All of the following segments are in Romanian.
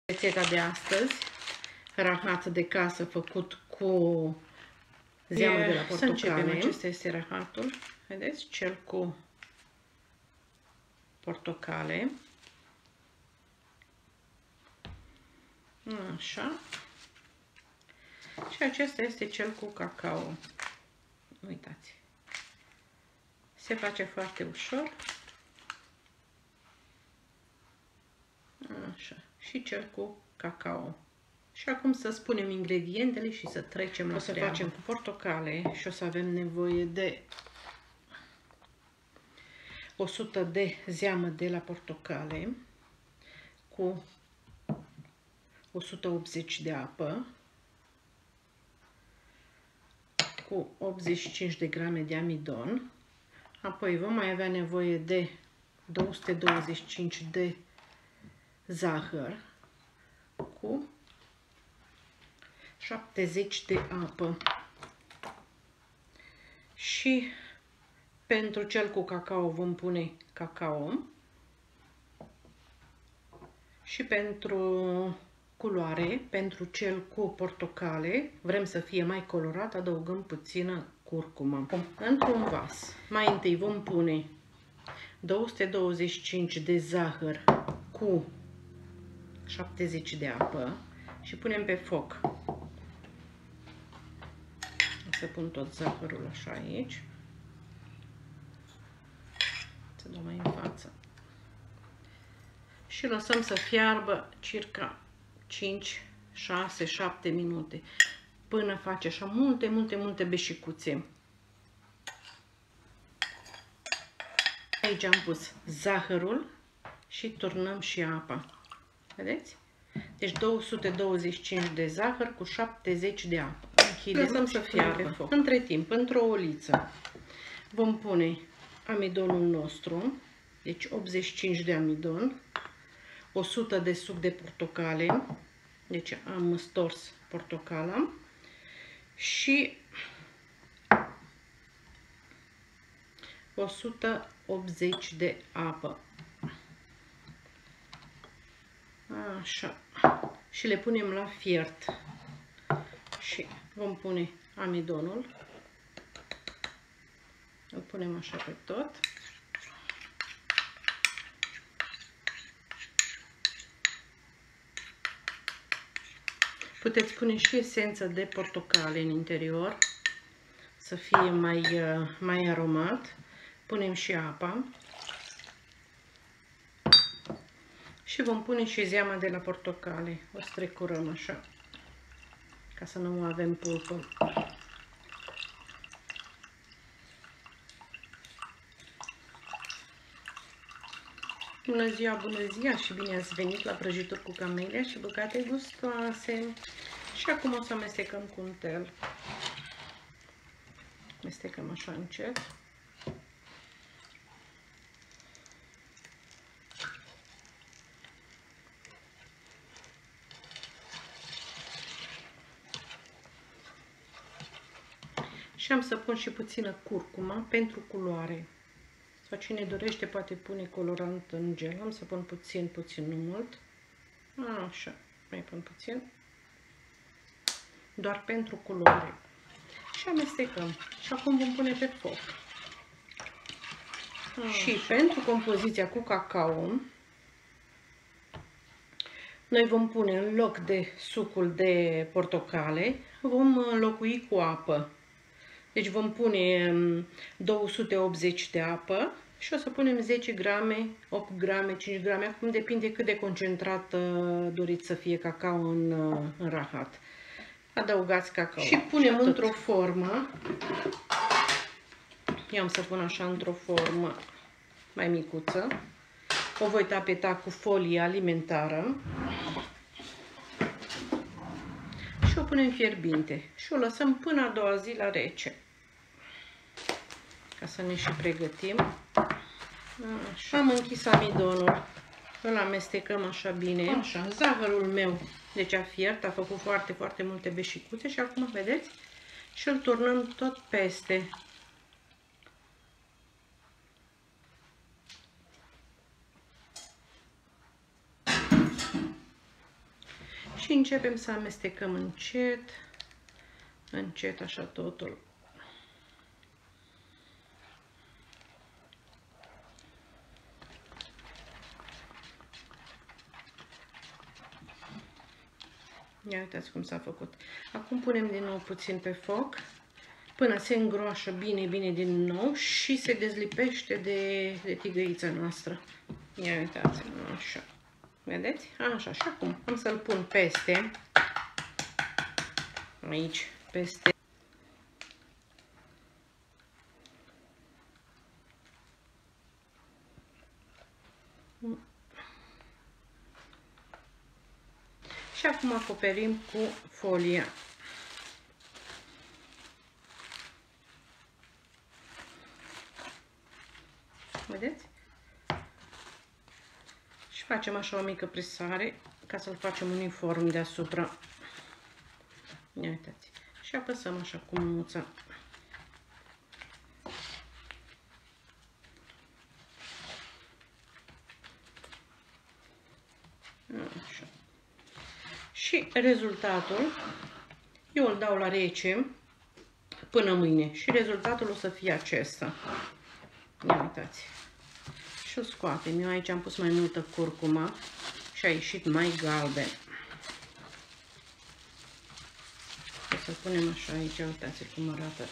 Rețeta de astăzi, rahat de casă făcut cu zeamă de la portocale. Să începem. Acesta este rahatul. Vedeți? Cel cu portocale. Așa. Și acesta este cel cu cacao. Uitați. Se face foarte ușor. Așa. Și cel cu cacao. Și acum să spunem ingredientele și să trecem la treabă. O să facem cu portocale și o să avem nevoie de 100 de zeamă de la portocale cu 180 de apă, cu 85 de grame de amidon. Apoi vom mai avea nevoie de 225 de zahăr cu 70 de apă. Și pentru cel cu cacao vom pune cacao. Și pentru culoare, pentru cel cu portocale, vrem să fie mai colorat, adăugăm puțină curcumă. Într-un vas, mai întâi vom pune 225 de zahăr cu 70 de apă și punem pe foc. O să pun tot zahărul așa aici. Să dau mai în față. Și lăsăm să fiarbă circa 5, 6, 7 minute până face așa multe beșicuțe. Aici am pus zahărul și turnăm și apa. Vedeți? Deci 225 de zahăr cu 70 de apă. Închidem, lăsăm să fiarbă pe foc. Între timp, într-o oliță vom pune amidonul nostru, deci 85 de amidon, 100 de suc de portocale, deci am stors portocala, și 180 de apă. Așa. Și le punem la fiert. Și vom pune amidonul. Îl punem așa pe tot. Puteți pune și esență de portocale în interior, să fie mai aromat. Punem și apa. Și vom pune și zeama de la portocale. O strecurăm așa, ca să nu avem pulpă. Bună ziua și bine ați venit la prăjituri cu camelia și bucate gustoase. Și acum o să amestecăm cu untel. Amestecăm așa încet. Și am să pun și puțină curcuma pentru culoare. Sau cine dorește poate pune colorant în gel. Am să pun puțin, nu mult. Așa, mai pun puțin. Doar pentru culoare. Și amestecăm. Și acum vom pune pe foc. Și pentru compoziția cu cacao, noi vom pune în loc de sucul de portocale, vom înlocui cu apă. Deci vom pune 280 de apă și o să punem 10 grame, 8 grame, 5 grame, acum depinde cât de concentrat doriți să fie cacao în rahat. Adăugați cacao și punem într-o formă. Eu am să pun așa într-o formă mai micuță. O voi tapeta cu folie alimentară și o punem fierbinte și o lăsăm până a doua zi la rece, ca să ne și pregătim. Așa. Am închis amidonul, îl amestecăm așa bine. Așa, zahărul meu deci a fiert, a făcut foarte multe beșicuțe și acum vedeți, și îl turnăm tot peste. Și începem să amestecăm încet, încet așa totul. Ia uitați cum s-a făcut. Acum punem din nou puțin pe foc până se îngroașă bine, bine din nou și se dezlipește de tigăița noastră. Ia uitați, așa. Vedeți? Așa, și acum am să-l pun peste, aici, peste. Și acum acoperim cu folia. Vedeți? Și facem așa o mică presare ca să-l facem uniform deasupra. Ia uitați. Și apăsăm așa cu mânuța. Așa. Și rezultatul, eu îl dau la rece până mâine și rezultatul o să fie acesta. Ia uitați. Și o scoatem. Eu aici am pus mai multă curcuma și a ieșit mai galben. O să punem așa aici, uitați cum arată.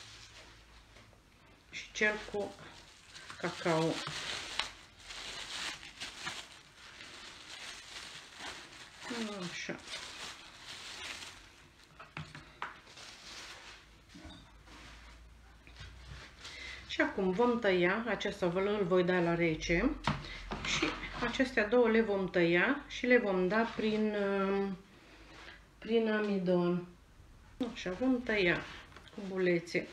Și cel cu cacao. Așa. Și acum vom tăia, acesta îl voi da la rece și acestea două le vom tăia și le vom da prin amidon. Așa, vom tăia cu bulețe.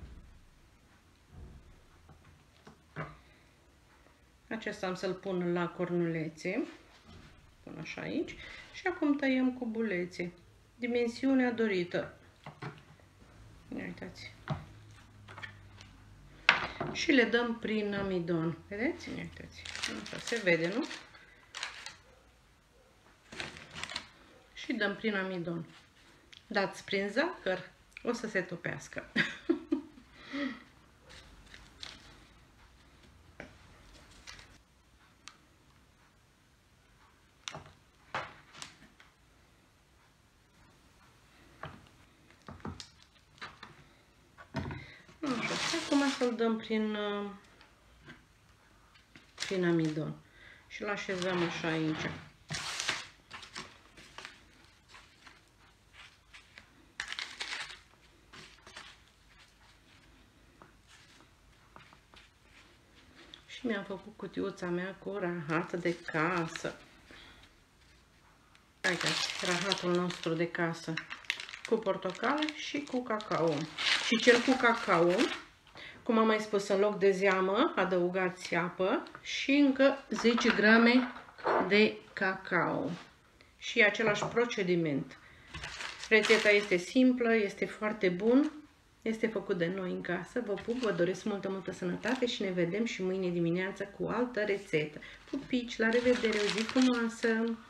Acesta am să-l pun la cornulețe. Pun așa aici. Și acum tăiem cu bulețe. Dimensiunea dorită. Ia uitați. Și le dăm prin amidon. Vedeți? Ia uitați. Așa se vede, nu? Și dăm prin amidon. Dați prin zahăr, o să se topească. Așa, și acum să-l dăm prin amidon. Și-l așezăm așa aici. Și mi-am făcut cutiuța mea cu rahat de casă. Uitați, rahatul nostru de casă cu portocale și cu cacao. Și cel cu cacao, cum am mai spus, în loc de zeamă, adăugați apă și încă 10 grame de cacao. Și același procediment. Rețeta este simplă, este foarte bun, este făcut de noi în casă. Vă pup, vă doresc multă sănătate și ne vedem și mâine dimineață cu altă rețetă. Pupici, la revedere, o zi frumoasă!